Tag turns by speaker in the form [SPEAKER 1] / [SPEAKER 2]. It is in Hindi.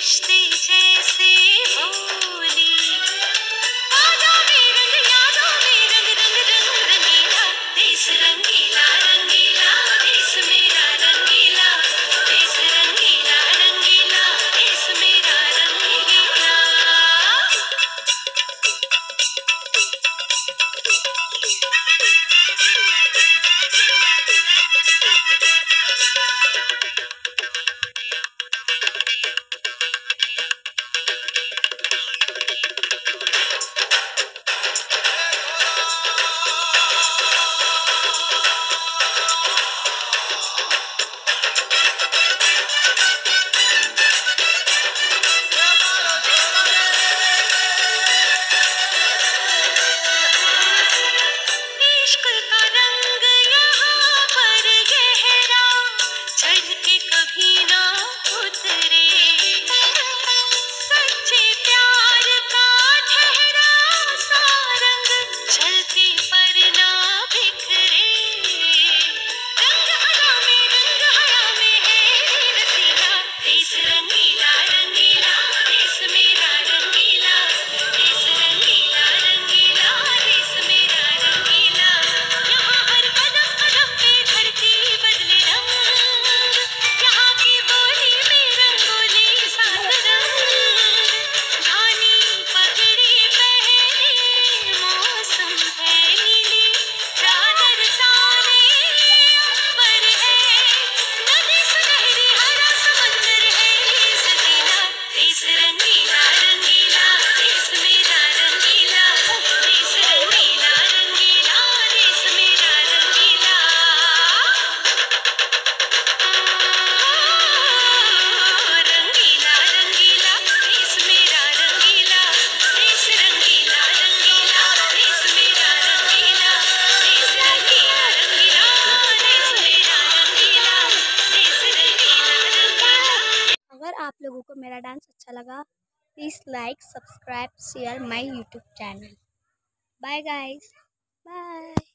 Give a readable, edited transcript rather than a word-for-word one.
[SPEAKER 1] रिश्ते जैसे बोली, यादों में रंग, यादों में रंग, रंग रंग रंगीला देश, रंगीला रंगीला देश मेरा, रंगीला देश, रंगीला रंगीला देश मेरा, रंगीला। इश्क का रंग यहाँ पर गहरा, चढ़ के कभी ना उतरे, सच्चे प्यार का ठहरा सा रंग, चलते पर ना बिखरे। रंग हरा में, रंग हरा में है रसीला देश, रंगीला रंगीला देश मेरा, रंगीला देश, रंगीला रंगीला देश मेरा, रंगीला। यहाँ हर कदम कदम पे धरती बदले रंग, यहाँ की बोली में रंगोली सात रंग, धानी पगड़ी पहने मौसम है नीली, चादर तारे अंबर है, नदी सुनहरी हरा समंदर है सजीला देश, रंगीला रंगीला देश मेरा, रंगीला देश, रंगीला रंगीला देश मेरा, रंगीला। रंगीला रंगीला देश मेरा, रंगीला देश, रंगीला रंगीला देश मेरा, रंगीला देश, रंगीला रंगीला देश मेरा, रंगीला देश, रंगीला रंगीला।
[SPEAKER 2] अगर आप लोगों को मेरा डांस अच्छा लगा, please like, subscribe, share my YouTube channel. Bye guys, bye.